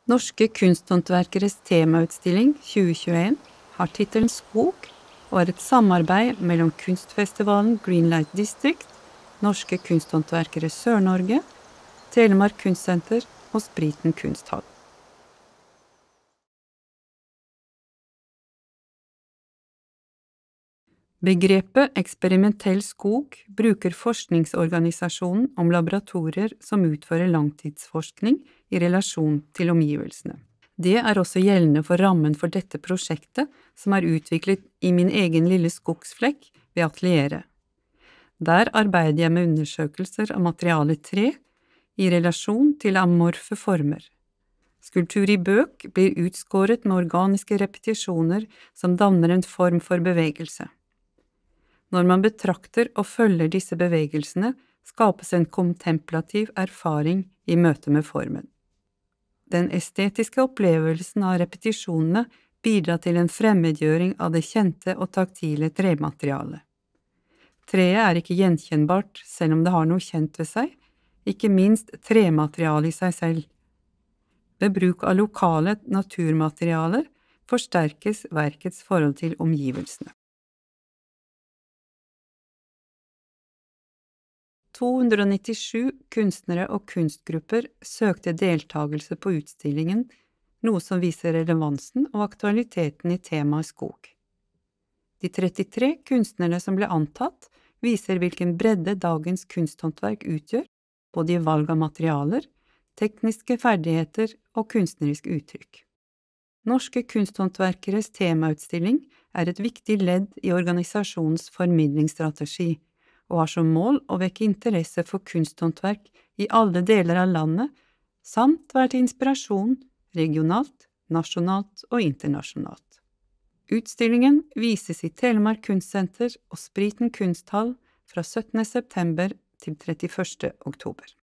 Norske kunsthåndverkeres temautstilling 2021 har tittelen Skog og er et samarbeid mellom kunstfestivalen Greenlight District, Norske kunsthåndverkere Sør-Norge, Telemark Kunstsenter og Spriten Kunsthall. Begrepet eksperimentell skog bruker forskningsorganisasjonen om laboratorier som utfører langtidsforskning i relasjon til omgivelsene. Det er også gjeldende for rammen for dette prosjektet, som er utviklet i min egen lille skogsflekk ved atelieret. Der arbeider jeg med undersøkelser av materialet tre i relasjon til amorfe former. Skulptur i bøk blir utskåret med organiske repetisjoner som danner en form for bevegelse. Når man betrakter og følger disse bevegelsene, skapes en kontemplativ erfaring i møte med formen. Den estetiske opplevelsen av repetisjonene bidrar til en fremmedgjøring av det kjente og taktile trematerialet. Treet er ikke gjenkjennbart selv om det har noe kjent ved seg, ikke minst trematerialet i seg selv. Ved bruk av lokale naturmaterialer forsterkes verkets forhold til omgivelsene. 297 kunstnere og kunstgrupper søkte deltagelse på utstillingen, noe som viser relevansen og aktualiteten i temaet skog. De 33 kunstnerne som ble antatt, viser hvilken bredde dagens kunsthåndverk utgjør, både i valg av materialer, tekniske ferdigheter og kunstnerisk uttrykk. Norske kunsthåndverkeres temautstilling er et viktig ledd i organisasjonens formidlingsstrategi, og har som mål å vekke interesse for kunsthåndverk i alle deler av landet, samt være til inspirasjon regionalt, nasjonalt og internasjonalt. Utstillingen vises i Telemark Kunstsenter og Spriten Kunsthall fra 17. september til 31. oktober.